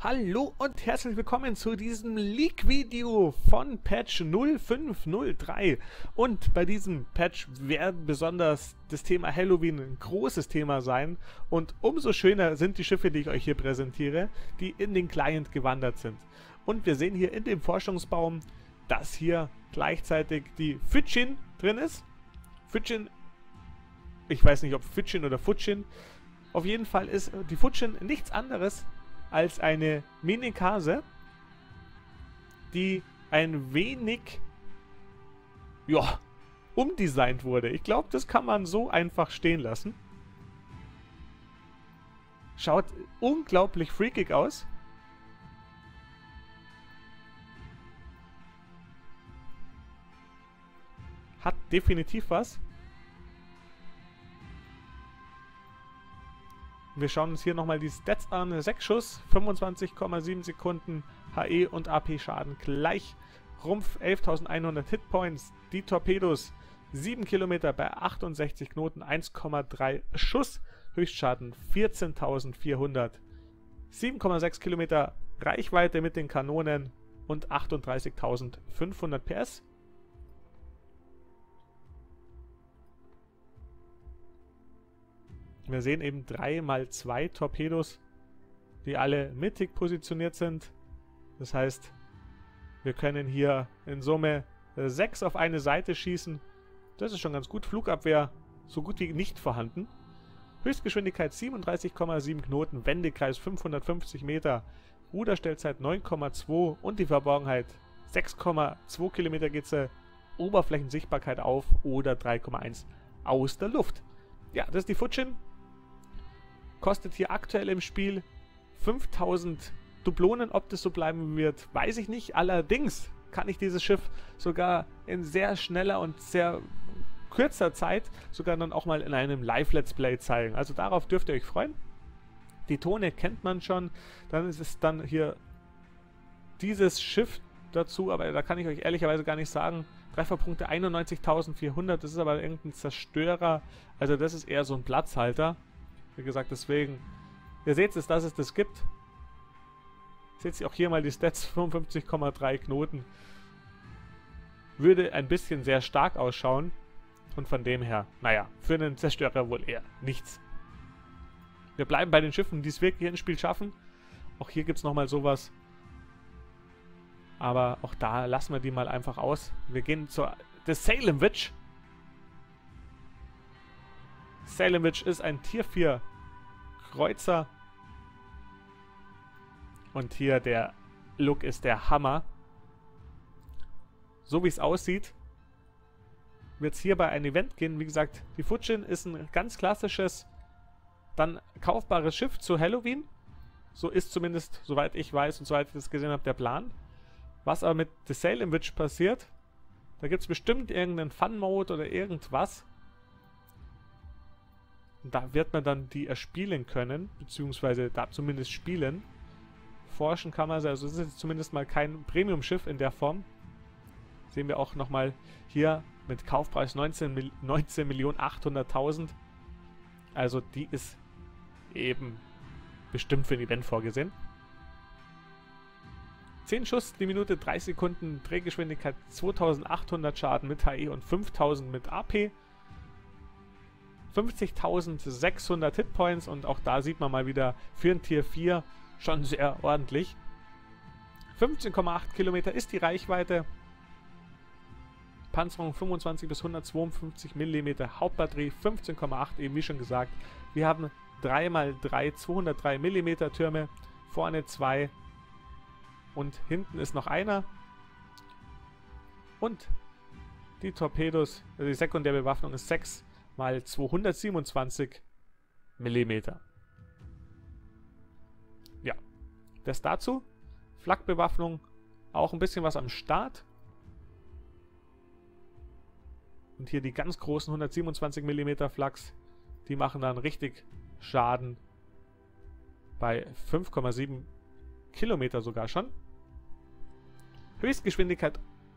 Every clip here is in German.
Hallo und herzlich willkommen zu diesem Leak-Video von Patch 0503. Und bei diesem Patch wird besonders das Thema Halloween ein großes Thema sein. Und umso schöner sind die Schiffe, die ich euch hier präsentiere, die in den Client gewandert sind. Und wir sehen hier in dem Forschungsbaum, dass hier gleichzeitig die Futschin drin ist. Futschin, ich weiß nicht ob Futschin oder Futschin. Auf jeden Fall ist die Futschin nichts anderes als eine Minikase, die ein wenig, ja, umdesignt wurde. Ich glaube, das kann man so einfach stehen lassen. Schaut unglaublich freakig aus. Hat definitiv was. Wir schauen uns hier nochmal die Stats an. 6 Schuss, 25,7 Sekunden, HE und AP Schaden gleich. Rumpf 11.100 Hitpoints. Die Torpedos 7 Kilometer bei 68 Knoten, 1,3 Schuss. Höchstschaden 14.400. 7,6 Kilometer Reichweite mit den Kanonen und 38.500 PS. Wir sehen eben 3x2 Torpedos, die alle mittig positioniert sind. Das heißt, wir können hier in Summe 6 auf eine Seite schießen. Das ist schon ganz gut. Flugabwehr so gut wie nicht vorhanden. Höchstgeschwindigkeit 37,7 Knoten, Wendekreis 550 Meter, Ruderstellzeit 9,2 und die Verborgenheit 6,2 Kilometer geht sie, Oberflächensichtbarkeit auf oder 3,1 aus der Luft. Ja, das ist die Futschin. Kostet hier aktuell im Spiel 5000 Dublonen. Ob das so bleiben wird, weiß ich nicht. Allerdings kann ich dieses Schiff sogar in sehr schneller und sehr kurzer Zeit sogar dann auch mal in einem Live-Let's Play zeigen. Also darauf dürft ihr euch freuen. Die Tone kennt man schon. Dann ist es dann hier dieses Schiff dazu, aber da kann ich euch ehrlicherweise gar nicht sagen. Trefferpunkte 91.400, das ist aber irgendein Zerstörer. Also das ist eher so ein Platzhalter. Wie gesagt, deswegen, ihr seht es, dass es das gibt. Seht ihr auch hier mal die Stats, 55,3 Knoten. Würde ein bisschen sehr stark ausschauen. Und von dem her, naja, für einen Zerstörer wohl eher nichts. Wir bleiben bei den Schiffen, die es wirklich ins Spiel schaffen. Auch hier gibt es nochmal sowas. Aber auch da lassen wir die mal einfach aus. Wir gehen zur Salem Witch. Salem Witch ist ein Tier 4 Kreuzer. Und hier der Look ist der Hammer. So wie es aussieht, wird es hier bei ein Event gehen. Wie gesagt, die Futschin ist ein ganz klassisches, dann kaufbares Schiff zu Halloween. So ist zumindest, soweit ich weiß und soweit ich das gesehen habe, der Plan. Was aber mit The Salem Witch passiert, da gibt es bestimmt irgendeinen Fun-Mode oder irgendwas. Und da wird man dann die erspielen können, beziehungsweise da zumindest spielen. Forschen kann man, also es ist jetzt zumindest mal kein Premium-Schiff in der Form. Sehen wir auch nochmal hier mit Kaufpreis 19.800.000. Also die ist eben bestimmt für ein Event vorgesehen. 10 Schuss die Minute, 3 Sekunden, Drehgeschwindigkeit 2800 Schaden mit HE und 5000 mit AP. 50.600 Hitpoints und auch da sieht man mal wieder für ein Tier 4 schon sehr ordentlich. 15,8 Kilometer ist die Reichweite. Panzerung 25 bis 152 mm, Hauptbatterie 15,8, eben wie schon gesagt. Wir haben 3x3 203 mm Türme, vorne 2 und hinten ist noch einer. Und die Torpedos, also die Sekundärbewaffnung ist 6 mal 227 mm. Ja, das dazu. Flakbewaffnung, auch ein bisschen was am Start. Und hier die ganz großen 127 mm Flaks, die machen dann richtig Schaden bei 5,7 Kilometer sogar schon. Höchstgeschwindigkeit.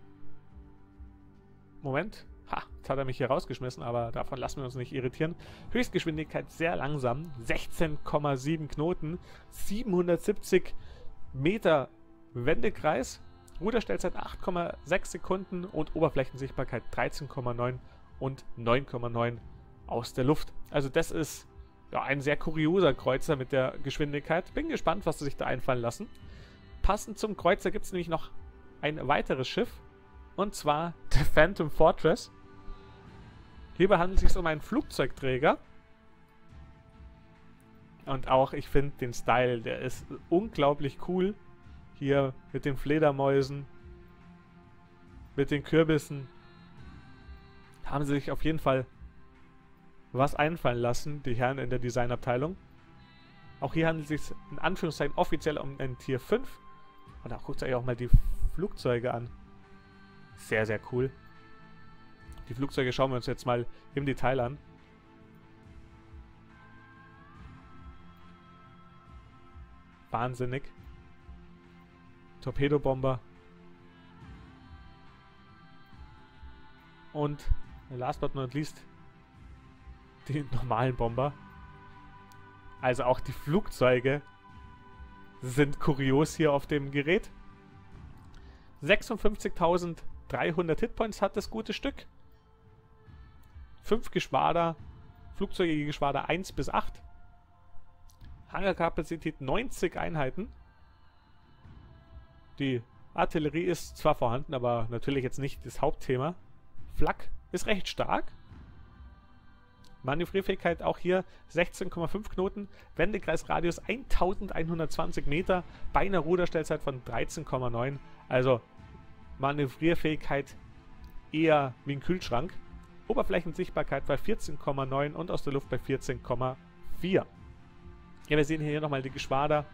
Moment. Ha, jetzt hat er mich hier rausgeschmissen, aber davon lassen wir uns nicht irritieren. Höchstgeschwindigkeit sehr langsam. 16,7 Knoten. 770 Meter Wendekreis, Ruderstellzeit 8,6 Sekunden und Oberflächensichtbarkeit 13,9 und 9,9 aus der Luft. Also das ist ja ein sehr kurioser Kreuzer mit der Geschwindigkeit. Bin gespannt, was sie sich da einfallen lassen. Passend zum Kreuzer gibt es nämlich noch ein weiteres Schiff, und zwar der Phantom Fortress. Hierbei handelt es sich um einen Flugzeugträger. Und auch, ich finde den Style, der ist unglaublich cool. Hier mit den Fledermäusen, mit den Kürbissen. Haben sie sich auf jeden Fall was einfallen lassen, die Herren in der Designabteilung. Auch hier handelt es sich in Anführungszeichen offiziell um ein Tier 5. Und auch guckt euch auch mal die Flugzeuge an. Sehr, sehr cool. Die Flugzeuge schauen wir uns jetzt mal im Detail an. Wahnsinnig. Torpedobomber. Und last but not least die normalen Bomber. Also auch die Flugzeuge sind kurios hier auf dem Gerät. 56.300 Hitpoints hat das gute Stück. 5 Geschwader, Flugzeuge Geschwader 1 bis 8. Hangarkapazität 90 Einheiten. Die Artillerie ist zwar vorhanden, aber natürlich jetzt nicht das Hauptthema. Flak ist recht stark. Manövrierfähigkeit auch hier 16,5 Knoten. Wendekreisradius 1120 Meter. Bei einer Ruderstellzeit von 13,9. Also Manövrierfähigkeit eher wie ein Kühlschrank. Oberflächensichtbarkeit bei 14,9 und aus der Luft bei 14,4. Ja, wir sehen hier nochmal die Geschwader.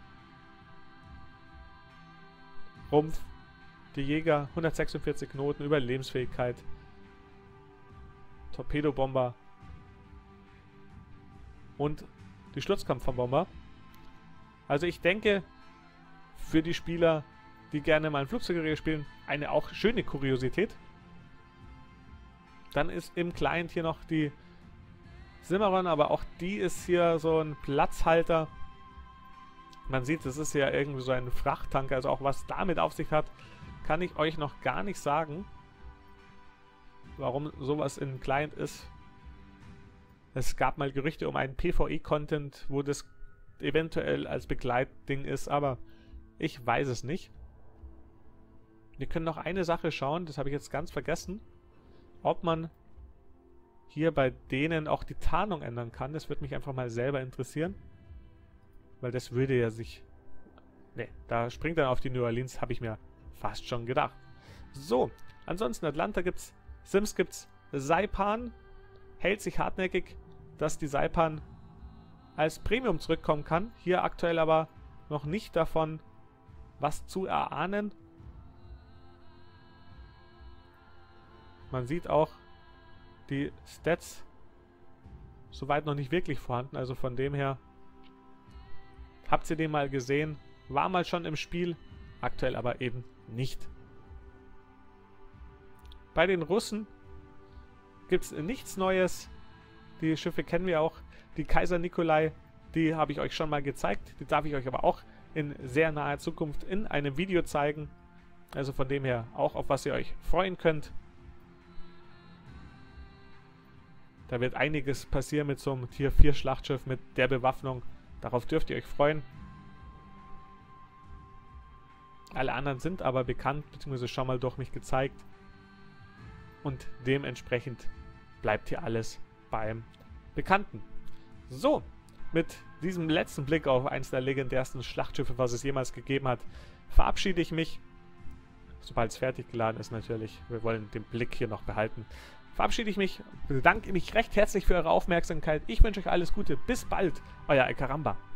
Rumpf, die Jäger, 146 Knoten, Überlebensfähigkeit. Torpedobomber. Und die Sturzkampfbomber. Also ich denke, für die Spieler, die gerne mal ein Flugzeuggerät spielen, eine auch schöne Kuriosität. Dann ist im Client hier noch die Cimarron, aber auch die ist hier so ein Platzhalter. Man sieht, das ist ja irgendwie so ein Frachttanker, also auch was damit auf sich hat, kann ich euch noch gar nicht sagen, warum sowas in Client ist. Es gab mal Gerüchte um einen PvE-Content, wo das eventuell als Begleitding ist, aber ich weiß es nicht. Wir können noch eine Sache schauen, das habe ich jetzt ganz vergessen, ob man hier bei denen auch die Tarnung ändern kann. Das würde mich einfach mal selber interessieren, weil das würde ja sich... Ne, da springt dann auf die New Orleans, habe ich mir fast schon gedacht. So, ansonsten Atlanta gibt's, Sims gibt's, Saipan hält sich hartnäckig, dass die Saipan als Premium zurückkommen kann. Hier aktuell aber noch nicht davon was zu erahnen. Man sieht auch, die Stats soweit noch nicht wirklich vorhanden. Also von dem her, habt ihr den mal gesehen, war mal schon im Spiel, aktuell aber eben nicht. Bei den Russen gibt es nichts Neues. Die Schiffe kennen wir auch. Die Kaiser Nikolai, die habe ich euch schon mal gezeigt. Die darf ich euch aber auch in sehr naher Zukunft in einem Video zeigen. Also von dem her auch, auf was ihr euch freuen könnt. Da wird einiges passieren mit so einem Tier 4 Schlachtschiff, mit der Bewaffnung. Darauf dürft ihr euch freuen. Alle anderen sind aber bekannt, beziehungsweise schon mal durch mich gezeigt. Und dementsprechend bleibt hier alles beim Bekannten. So, mit diesem letzten Blick auf eines der legendärsten Schlachtschiffe, was es jemals gegeben hat, verabschiede ich mich. Sobald es fertig geladen ist natürlich. Wir wollen den Blick hier noch behalten. Verabschiede ich mich, bedanke mich recht herzlich für eure Aufmerksamkeit. Ich wünsche euch alles Gute. Bis bald, euer El Caramba.